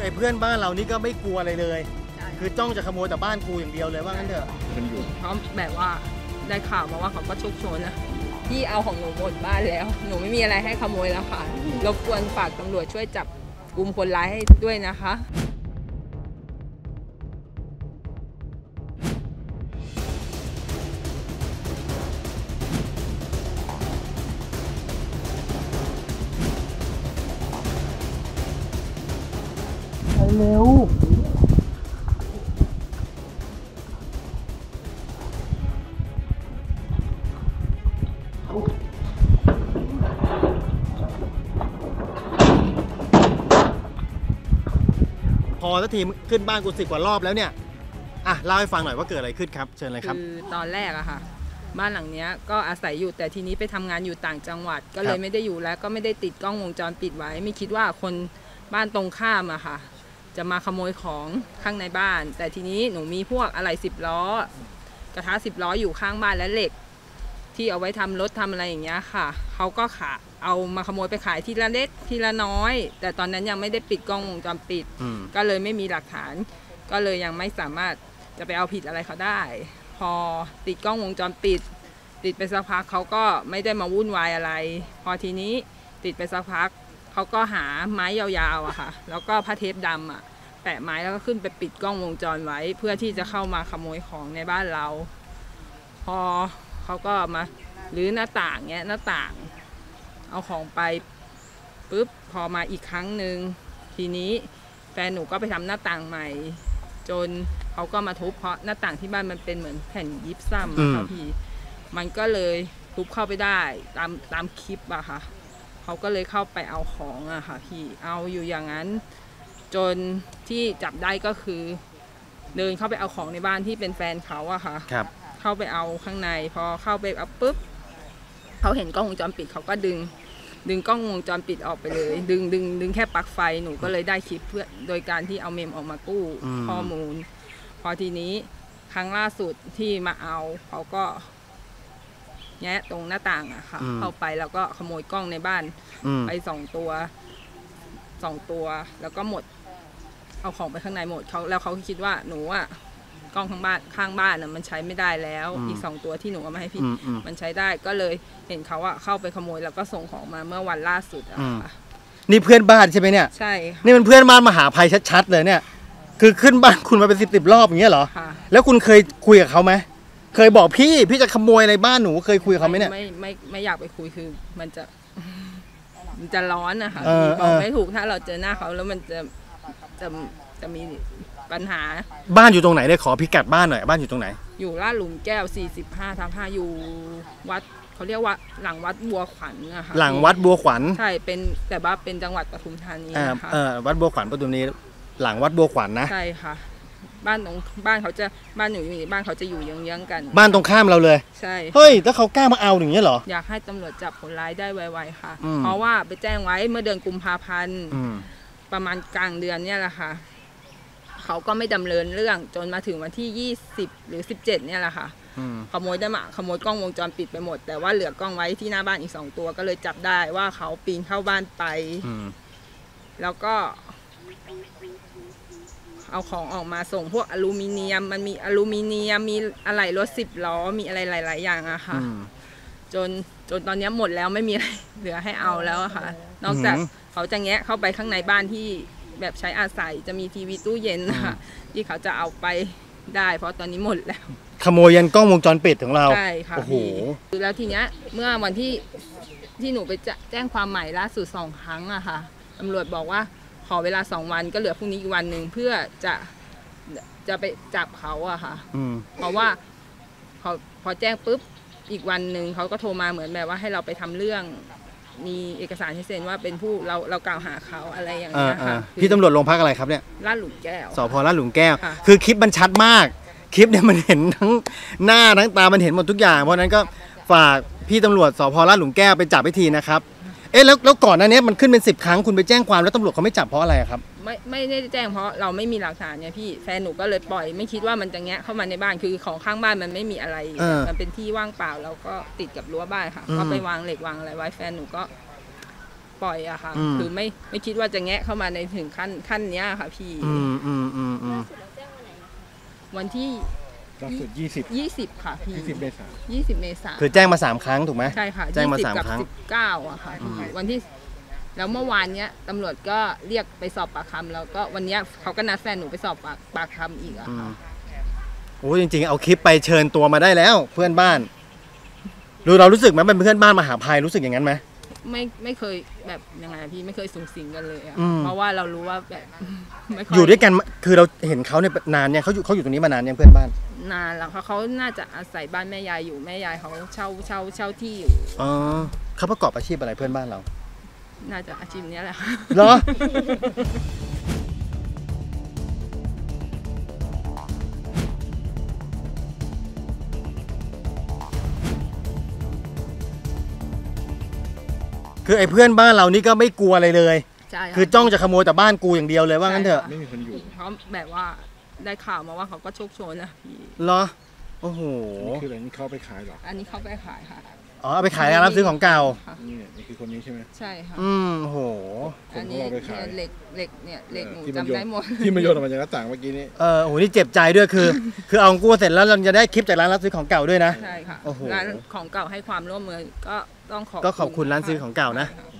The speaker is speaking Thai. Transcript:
ไอ้เพื่อนบ้านเรานี่ก็ไม่กลัวอะไรเลยคือจ้องจะขโมยแต่บ้านกูอย่างเดียวเลยว่างั้นเถอะเพราะแบบว่าได้ข่าวมาว่าเขาก็ชุกชนนะที่เอาของหนูหมดบ้านแล้วหนูไม่มีอะไรให้ขโมยแล้วค่ะรบกวนฝากตำรวจช่วยจับกลุ่มคนร้ายให้ด้วยนะคะเร็วพอสักทีขึ้นบ้านกู10 กว่ารอบแล้วเนี่ยอ่ะเล่าให้ฟังหน่อยว่าเกิดอะไรขึ้นครับเชิญเลยครับคือตอนแรกอะค่ะบ้านหลังนี้ก็อาศัยอยู่แต่ทีนี้ไปทำงานอยู่ต่างจังหวัดก็เลยไม่ได้อยู่แล้วก็ไม่ได้ติดกล้องวงจรปิดไว้ไม่คิดว่าคนบ้านตรงข้ามอะค่ะจะมาขโมยของข้างในบ้านแต่ทีนี้หนูมีพวกอะไร10 ล้อกระทะ10 ล้ออยู่ข้างบ้านและเหล็กที่เอาไว้ทำรถทำอะไรอย่างเงี้ยค่ะเขาก็เอามาขโมยไปขายทีละเล็กทีละน้อยแต่ตอนนั้นยังไม่ได้ปิดกล้องวงจรปิดก็เลยไม่มีหลักฐานก็เลยยังไม่สามารถจะไปเอาผิดอะไรเขาได้พอติดกล้องวงจรปิดติดไปสักพักเขาก็ไม่ได้มาวุ่นวายอะไรพอทีนี้ติดไปสักพักเขาก็หาไม้ยาวๆอะค่ะแล้วก็ผ้าเทปดำอะแปะไม้แล้วก็ขึ้นไปปิดกล้องวงจรไว้เพื่อที่จะเข้ามาขโมยของในบ้านเราพอเขาก็มารื้อหน้าต่างเงี้ยหน้าต่างเอาของไปปุ๊บพอมาอีกครั้งหนึ่งทีนี้แฟนหนูก็ไปทำหน้าต่างใหม่จนเขาก็มาทุบเพราะหน้าต่างที่บ้านมันเป็นเหมือนแผ่นยิปซัมอะค่ะพี่มันก็เลยทุบเข้าไปได้ตามคลิปอะค่ะเขาก็เลยเข้าไปเอาของอะค่ะพี่เอาอยู่อย่างนั้นจนที่จับได้ก็คือเดินเข้าไปเอาของในบ้านที่เป็นแฟนเขาอะค่ะเข้าไปเอาข้างในพอเข้าไปเอาปุ๊บเขาเห็นกล้องวงจรปิดเขาก็ดึงกล้องวงจรปิดออกไปเลยดึงแค่ปลั๊กไฟหนูก็เลยได้คลิปเพื่อโดยการที่เอาเมมออกมากู้ข้อมูลพอทีนี้ครั้งล่าสุดที่มาเอาเขาก็แงะตรงหน้าต่างอะค่ะเข้าไปแล้วก็ขโมยกล้องในบ้านไป2 ตัวแล้วก็หมดเอาของไปข้างในหมดเขาคิดว่าหนูอะกล้องข้างบ้านน่ะมันใช้ไม่ได้แล้วอีก2 ตัวที่หนูเอามาให้พี่มันใช้ได้ก็เลยเห็นเขาอะเข้าไปขโมยแล้วก็ส่งของมาเมื่อวันล่าสุดอะค่ะนี่เพื่อนบ้านใช่ไหมเนี่ยใช่นี่มันเพื่อนบ้านมหาภัยชัดๆเลยเนี่ยคือขึ้นบ้านคุณมาเป็น10 รอบอย่างเงี้ยเหรอแล้วคุณเคยคุยกับเขาไหมเคยบอกพี่จะขโมยอะไรบ้านหนูเคยคุยกับเขาไหมเนี่ยไม่อยากไปคุยคือมันจะร้อนนะคะบอกไม่ถูกถ้าเราเจอหน้าเขาแล้วมันจะมีปัญหาบ้านอยู่ตรงไหนได้ขอพิกัดบ้านหน่อยบ้านอยู่ตรงไหนอยู่ลาดหลุมแก้ว45/5อยู่วัดเขาเรียกว่าหลังวัดบัวขวัญนะคะหลังวัดบัวขวัญใช่เป็นแต่ว่าเป็นจังหวัดปทุมธานีนะคะวัดบัวขวัญปทุมธานีหลังวัดบัวขวัญนะใช่ค่ะบ้านหนูอยู่บ้านเขาจะอยู่เยื้องๆกันบ้านตรงข้ามเราเลยใช่เฮ้ยแล้วเขากล้ามาเอาอย่างเงี้ยเหรออยากให้ตำรวจจับคนร้ายได้ไวๆค่ะเพราะว่าไปแจ้งไว้เมื่อเดือนกุมภาพันธ์ประมาณกลางเดือนเนี่ยแหละค่ะเขาก็ไม่ดำเนินเรื่องจนมาถึงวันที่20หรือ17เนี่ยแหละค่ะขโมยกล้องวงจรปิดไปหมดแต่ว่าเหลือกล้องไว้ที่หน้าบ้านอีก2 ตัวก็เลยจับได้ว่าเขาปีนเข้าบ้านไปแล้วก็เอาของออกมาส่งพวกอลูมิเนียมมันมีอลูมิเนียมมีอะไหล่รถ10 ล้อมีอะไรหลายๆอย่างอะค่ะจนตอนนี้หมดแล้วไม่มีอะไรเหลือให้เอาแล้วอะค่ะนอกจากเขาจะแงะเข้าไปข้างในบ้านที่แบบใช้อาศัยจะมีทีวีตู้เย็นนะคะที่เขาจะเอาไปได้เพราะตอนนี้หมดแล้วขโมยยันกล้องวงจรปิดของเราใช่ค่ะโอ้โหแล้วทีเนี้ยเมื่อวันที่หนูไปแจ้งความใหม่ล่าสุด2 ครั้งอะค่ะตำรวจบอกว่าขอเวลา2 วันก็เหลือพรุ่งนี้อีกวันหนึ่งเพื่อจะไปจับเขาอะค่ะเพราะว่าพอแจ้งปุ๊บอีกวันหนึ่งเขาก็โทรมาเหมือนแบบว่าให้เราไปทำเรื่องมีเอกสารที่เซ็นว่าเป็นผู้เรากล่าวหาเขาอะไรอย่างเงี้ยค่ะพี่ตำรวจโรงพักอะไรครับเนี่ยลาดหลุมแก้วสพ.ลาดหลุมแก้วคือคลิปมันชัดมากคลิปเนี่ยมันเห็นทั้งหน้าทั้งตามันเห็นหมดทุกอย่างเพราะนั้นก็ฝากพี่ตำรวจสพ.ลาดหลุมแก้วไปจับให้ทีนะครับแล้วก่อนหน้านี้มันขึ้นเป็น10 ครั้งคุณไปแจ้งความแล้วตำรวจเขาไม่จับเพราะอะไรครับไม่ได้แจ้งเพราะเราไม่มีหลักฐานเนี่ยพี่แฟนหนูก็เลยปล่อยไม่คิดว่ามันจะแงะเข้ามาในบ้านคือของข้างบ้านมันไม่มีอะไรมันเป็นที่ว่างเปล่าแล้วก็ติดกับรั้วบ้านค่ะก็ไปวางเหล็กวางอะไรไว้แฟนหนูก็ปล่อยอะค่ะอืมคือไม่คิดว่าจะแงะเข้ามาในถึงขั้นเนี้ยค่ะพี่ วันที่ล่าสุด 20 ค่ะพี่ 20 เมษายน 20 เมษายนคือแจ้งมา3 ครั้งถูกไหมใช่ค่ะแจ้งมา 20 3 กับครั้ง 19อะค่ะพี่วันที่แล้วเมื่อวานเนี้ยตำรวจก็เรียกไปสอบปากคำแล้วก็วันเนี้ยเขาก็นัดแฟนหนูไปสอบปากคำอีกอะค่ะโอ้จริงๆเอาคลิปไปเชิญตัวมาได้แล้วเพื่อนบ้านเรารู้สึกไหมเป็นเพื่อนบ้านมหาภัยรู้สึกอย่างนั้นไหมไม่เคยแบบยังไงอะพี่ไม่เคยสูงสิงกันเลยอะอืมเพราะว่าเรารู้ว่าแบบ ไม่ค่อยู่ด้วยกันคือเราเห็นเขาเนี่ยนานเนี่ยเขาอยู่ตรงนี้มานานยังเพื่อนบ้านนานแล้วเขาน่าจะอาศัยบ้านแม่ยายอยู่แม่ยายเขาเช่าที่อยู่อ๋อเขาประกอบอาชีพอะไรเพื่อนบ้านเราน่าจะอาชีพเนี้ยแหละค่ะเหรอ คือไอ้เพื่อนบ้านเรานี่ก็ไม่กลัวอะไรเลยใช่ะคือจ้องจะขโมยแต่บ้านกูอย่างเดียวเลยว่างั้นเถอะไม่มีคนอยู่เพราะแบบว่าได้ข่าวมาว่าเขาก็โชคโชนนะพี่เหรอโอ้โหนี่คืออะไรนี่เขาเอาไปขายเหรออันนี้เขาไปขายค่ะอ๋อเอาไปขายร้านรับซื้อของเก่านี่คือคนนี้ใช่ไหมใช่ค่ะโอ้โหคนอันเขานี้เอาไปขายเหล็กเนี่ยเหล็กหนูที่มันโยจำนได้หมดที่มันโยนออกมาจากหน้าต่างเมื่อกี้นี้โอ้โหนี่เจ็บใจด้วยคือ คือเอาของกูเสร็จแล้วเราจะได้คลิปจากร้านรับซื้อของเก่าด้วยนะใช่ค่ะโอ้โหร้านของเก่าให้ความร่วมมือก็ต้องก็ขอบคุณร้านซื้อของเก่านะใช่ค่